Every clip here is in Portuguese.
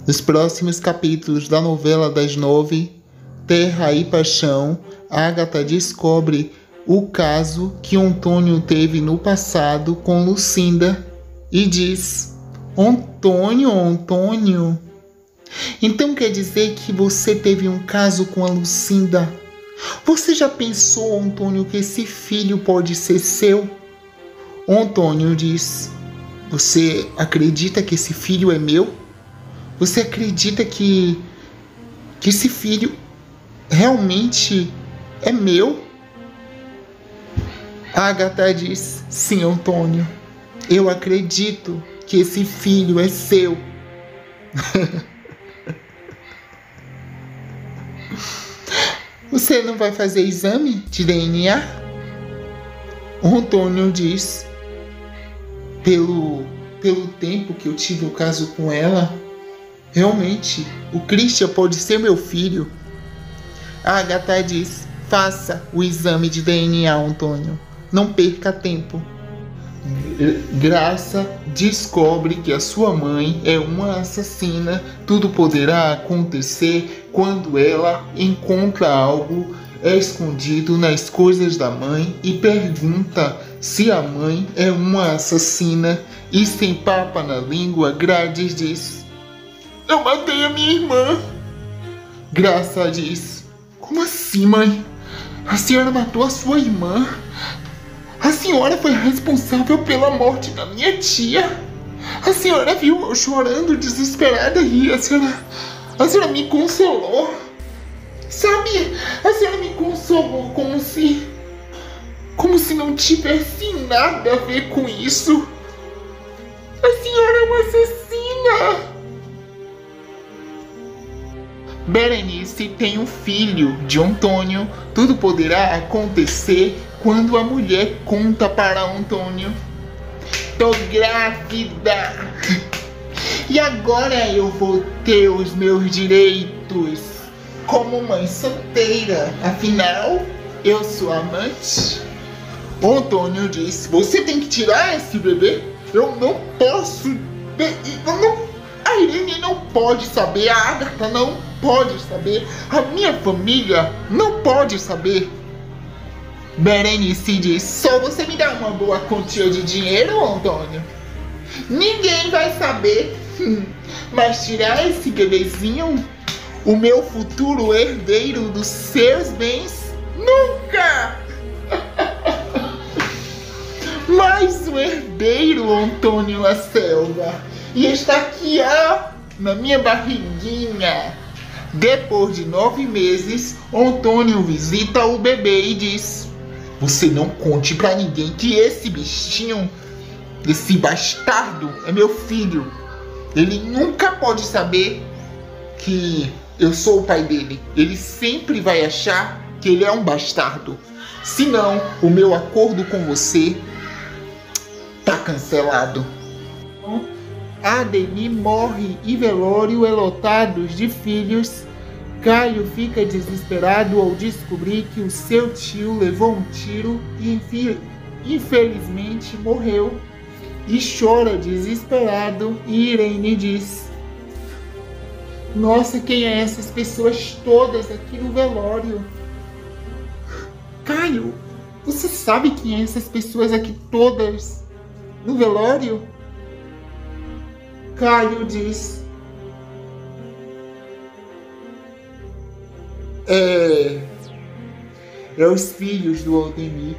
Nos próximos capítulos da novela das 9, Terra e Paixão, Agatha descobre o caso que Antônio teve no passado com Lucinda e diz: Antônio, então quer dizer que você teve um caso com a Lucinda? Você já pensou, Antônio, que esse filho pode ser seu? Antônio diz: você acredita que esse filho é meu? Você acredita que esse filho realmente é meu? Agatha diz: sim, Antônio, eu acredito que esse filho é seu. Você não vai fazer exame de DNA? Antônio diz: pelo tempo que eu tive o caso com ela, realmente o Christian pode ser meu filho. Agatha diz: faça o exame de DNA, Antônio. Não perca tempo. Graça descobre que a sua mãe é uma assassina. Tudo poderá acontecer quando ela encontra algo escondido nas coisas da mãe e pergunta se a mãe é uma assassina. E sem papa na língua, Gladys diz: eu matei a minha irmã. Graça diz: como assim, mãe? A senhora matou a sua irmã? A senhora foi responsável pela morte da minha tia. A senhora viu eu chorando desesperada e a senhora me consolou. Sabe, a senhora me consolou como se não tivesse nada a ver com isso. A senhora é uma assassina. Berenice tem um filho de Antônio. Tudo poderá acontecer quando a mulher conta para Antônio: tô grávida. E agora eu vou ter os meus direitos como mãe solteira. Afinal, eu sou amante. Antônio diz: você tem que tirar esse bebê. Eu não posso. A Irene não pode saber. A Agatha não pode saber. A minha família não pode saber. Berenice diz: só você me dá uma boa quantia de dinheiro, Antônio. Ninguém vai saber. Mas tirar esse bebezinho, o meu futuro herdeiro dos seus bens, nunca! Mais um herdeiro, Antônio La Selva. E está aqui, ó, na minha barriguinha. Depois de 9 meses, Antônio visita o bebê e diz: você não conte pra ninguém que esse bichinho, esse bastardo, é meu filho. Ele nunca pode saber que eu sou o pai dele. Ele sempre vai achar que ele é um bastardo. Senão, o meu acordo com você tá cancelado. Ademir morre e velório é lotado de filhos. Caio fica desesperado ao descobrir que o seu tio levou um tiro e infelizmente morreu. E chora desesperado. E Irene diz: nossa, quem é essas pessoas todas aqui no velório? Caio, você sabe quem é essas pessoas aqui todas no velório? Caio diz: é os filhos do Ademir.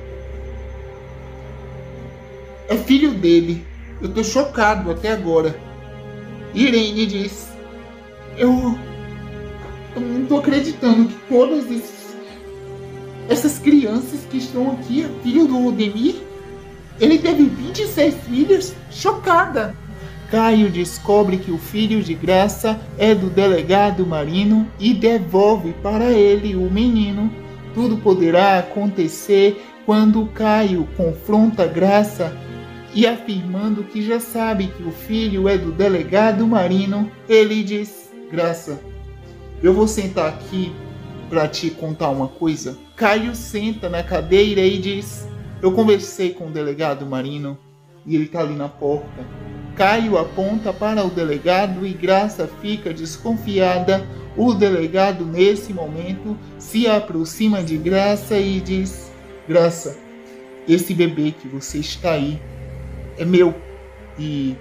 É filho dele. Eu tô chocado até agora. Irene diz: eu não tô acreditando que todas essas crianças que estão aqui é filho do Ademir. Ele teve 26 filhos. Chocada. Caio descobre que o filho de Graça é do delegado Marino e devolve para ele o menino. Tudo poderá acontecer quando Caio confronta Graça e, afirmando que já sabe que o filho é do delegado Marino, ele diz: Graça, eu vou sentar aqui para te contar uma coisa. Caio senta na cadeira e diz: eu conversei com o delegado Marino e ele tá ali na porta. Caio aponta para o delegado e Graça fica desconfiada. O delegado, nesse momento, se aproxima de Graça e diz: Graça, esse bebê que você está aí é meu e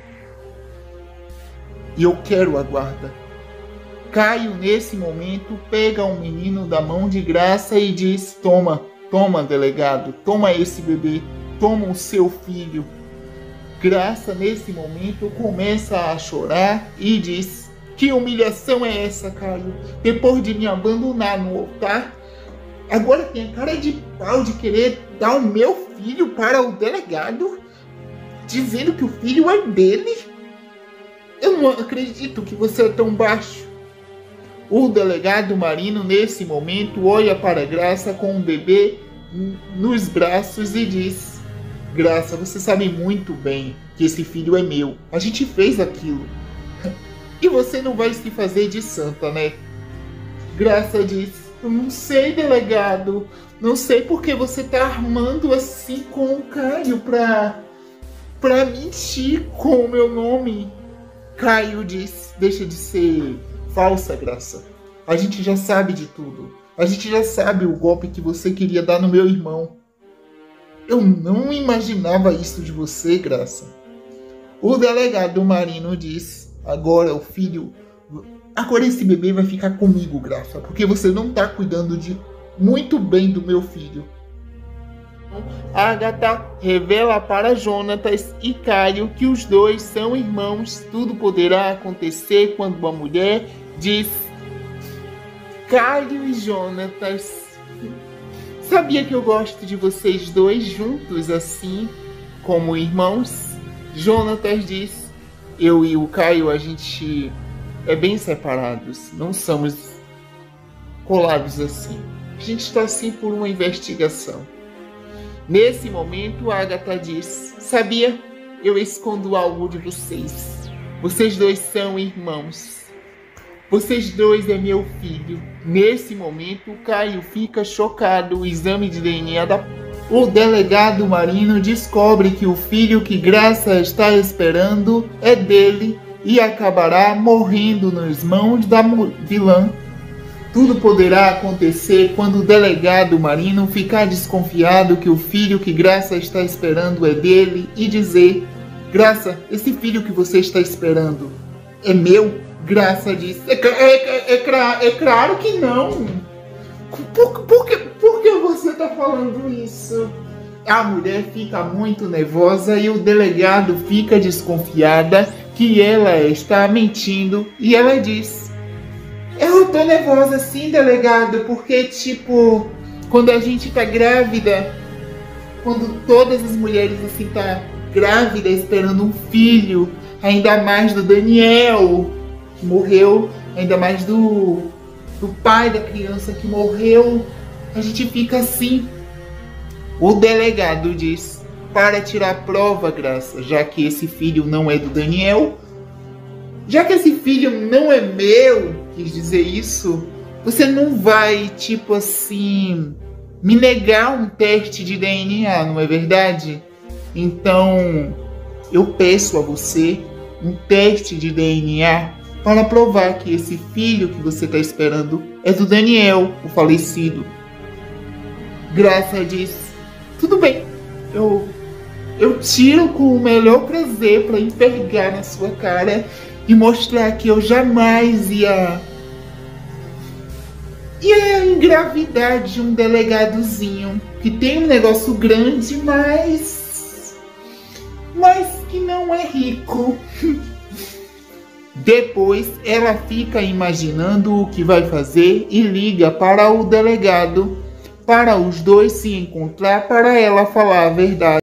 eu quero a guarda. Caio, nesse momento, pega o menino da mão de Graça e diz: Toma, delegado, toma esse bebê, toma o seu filho. Graça, nesse momento, começa a chorar e diz: Que humilhação é essa, Caio? Depois de me abandonar no altar, agora tem a cara de pau de querer dar o meu filho para o delegado, dizendo que o filho é dele? Eu não acredito que você é tão baixo. O delegado Marino, nesse momento, olha para Graça com um bebê nos braços e diz: Graça, você sabe muito bem que esse filho é meu. A gente fez aquilo. E você não vai se fazer de santa, né? Graça diz: Eu não sei, delegado. Não sei porque você tá armando assim com o Caio pra mentir com o meu nome. Caio diz: Deixa de ser falsa, Graça. A gente já sabe de tudo. A gente já sabe o golpe que você queria dar no meu irmão. Eu não imaginava isso de você, Graça. O delegado Marino diz: Agora esse bebê vai ficar comigo, Graça, porque você não tá cuidando muito bem do meu filho. Agatha revela para Jonatas e Caio que os dois são irmãos. Tudo poderá acontecer quando uma mulher diz: Caio e Jonatas, sabia que eu gosto de vocês dois juntos assim, como irmãos? Jonatas diz: Eu e o Caio, a gente é bem separados, não somos colados assim. A gente está assim por uma investigação. Nesse momento, Agatha diz: Sabia? Eu escondo algo de vocês. Vocês dois são irmãos. Vocês dois é meu filho. Nesse momento, Caio fica chocado. O exame de DNA O delegado Marino descobre que o filho que Graça está esperando é dele e acabará morrendo nas mãos da vilã. Tudo poderá acontecer quando o delegado Marino ficar desconfiado que o filho que Graça está esperando é dele e dizer: Graça, esse filho que você está esperando é meu? Graça diz: É claro que não. Por que você está falando isso? A mulher fica muito nervosa e o delegado fica desconfiada que ela está mentindo e ela diz: Eu tô nervosa sim, delegado, porque, quando a gente tá grávida, quando todas as mulheres, assim, tá grávida, esperando um filho, ainda mais do Daniel, que morreu, ainda mais do pai da criança que morreu, a gente fica assim. O delegado diz: Para tirar prova, Graça, já que esse filho não é do Daniel, já que esse filho não é meu, quis dizer isso, você não vai, me negar um teste de DNA, não é verdade? Então, eu peço a você um teste de DNA para provar que esse filho que você está esperando é do Daniel, o falecido. Graça diz: Tudo bem, eu tiro com o melhor prazer para envergar na sua cara e mostrar que eu jamais ia engravidar de um delegadozinho que tem um negócio grande, mas que não é rico. Depois ela fica imaginando o que vai fazer e liga para o delegado para os dois se encontrar para ela falar a verdade.